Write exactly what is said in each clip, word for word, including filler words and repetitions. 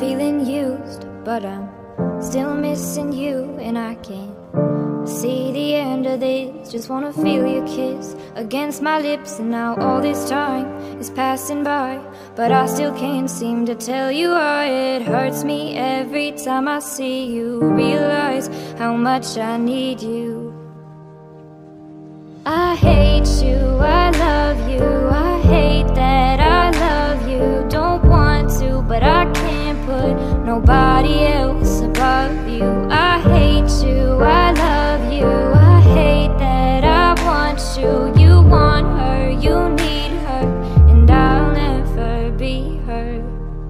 feeling used, but I'm still missing you, and I can't see the end of this. Just wanna feel your kiss against my lips, and now all this time is passing by, but I still can't seem to tell you why. It hurts me every time I see you, realize how much I need you. I hate you, I love you, I hate that I love you. Don't want to, but I can't put nobody else above you. I hate you, I love you, I hate that I want you. You want her, you need her, and I'll never be her.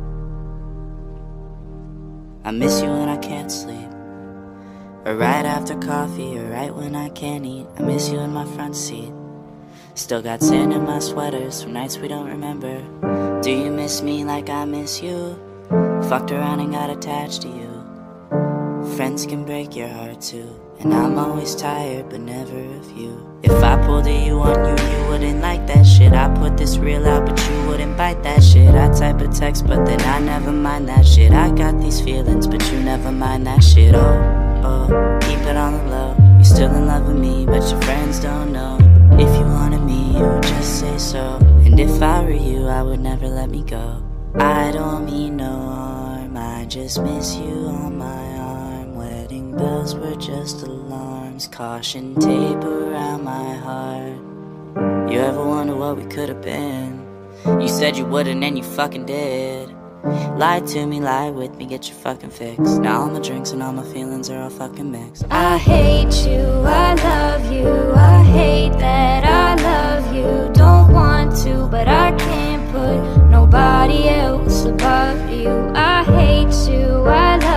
I miss you when I can't sleep, or right after coffee, or right when I can't eat. I miss you in my front seat. Still got sand in my sweaters from nights we don't remember. Do you miss me like I miss you? Fucked around and got attached to you. Friends can break your heart too, and I'm always tired but never of you. If I pulled a you on you, you wouldn't like that shit. I put this real out but you wouldn't bite that shit. I type a text but then I never mind that shit. I got these feelings but you never mind that shit. Oh, oh, keep it on the low. You still in love with me but your friends don't know. If you wanted me, you would just say so, and if I were you, I would never let me go. I don't mean no harm, I just miss you on my arm. Wedding bells were just alarms, caution tape around my heart. You ever wonder what we could have been? You said you wouldn't and you fucking did. Lie to me, lie with me, get your fucking fix. Now all my drinks and all my feelings are all fucking mixed. I hate you, I love you, I hate that I love you. Don't want to, but I can't put nobody else above you. I hate you, I love you.